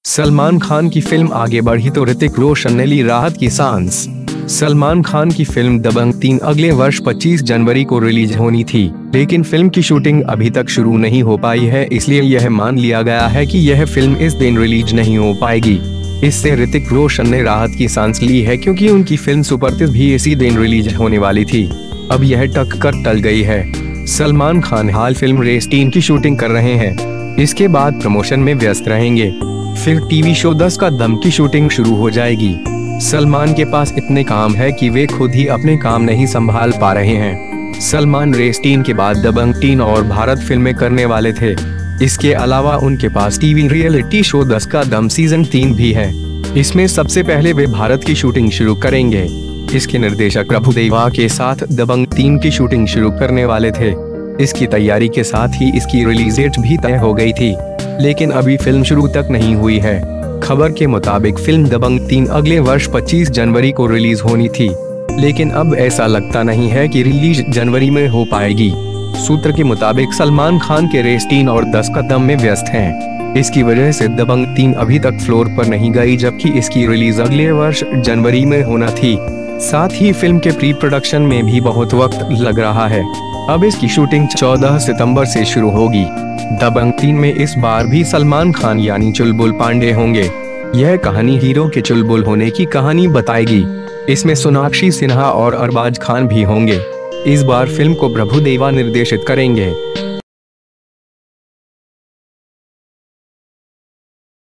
सलमान खान की फिल्म आगे बढ़ी तो ऋतिक रोशन ने ली राहत की सांस। सलमान खान की फिल्म दबंग 3 अगले वर्ष 25 जनवरी को रिलीज होनी थी, लेकिन फिल्म की शूटिंग अभी तक शुरू नहीं हो पाई है, इसलिए यह मान लिया गया है कि यह फिल्म इस दिन रिलीज नहीं हो पाएगी। इससे ऋतिक रोशन ने राहत की सांस ली है, क्योंकि उनकी फिल्म सुपरतिज भी इसी दिन रिलीज होने वाली थी। अब यह टक कर टल गई है। सलमान खान हाल फिल्म रेस 3 की शूटिंग कर रहे हैं। इसके बाद प्रमोशन में व्यस्त रहेंगे। फिर टीवी शो 10 का दम की शूटिंग शुरू हो जाएगी। सलमान के पास इतने काम है कि वे खुद ही अपने काम नहीं संभाल पा रहे हैं। सलमान रेस 3 के बाद दबंग 3 और भारत फिल्में करने वाले थे। इसके अलावा उनके पास टीवी रियलिटी शो 10 का दम सीजन 3 भी है। इसमें सबसे पहले वे भारत की शूटिंग शुरू करेंगे। इसके निर्देशक प्रभुदेवा के साथ दबंग 3 की शूटिंग शुरू करने वाले थे। इसकी तैयारी के साथ ही इसकी रिलीज डेट भी तय हो गई थी, लेकिन अभी फिल्म शुरू तक नहीं हुई है। खबर के मुताबिक फिल्म दबंग 3 अगले वर्ष 25 जनवरी को रिलीज होनी थी, लेकिन अब ऐसा लगता नहीं है कि रिलीज जनवरी में हो पाएगी। सूत्र के मुताबिक सलमान खान के रेस 3 और 10 का दम में व्यस्त हैं। इसकी वजह से दबंग 3 अभी तक फ्लोर पर नहीं गई, जबकि इसकी रिलीज अगले वर्ष जनवरी में होना थी। साथ ही फिल्म के प्री प्रोडक्शन में भी बहुत वक्त लग रहा है। अब इसकी शूटिंग 14 सितंबर से शुरू होगी। दबंग 3 में इस बार भी सलमान खान यानी चुलबुल पांडे होंगे। यह कहानी हीरो के चुलबुल होने की कहानी बताएगी। इसमें सोनाक्षी सिन्हा और अरबाज खान भी होंगे। इस बार फिल्म को प्रभुदेवा निर्देशित करेंगे।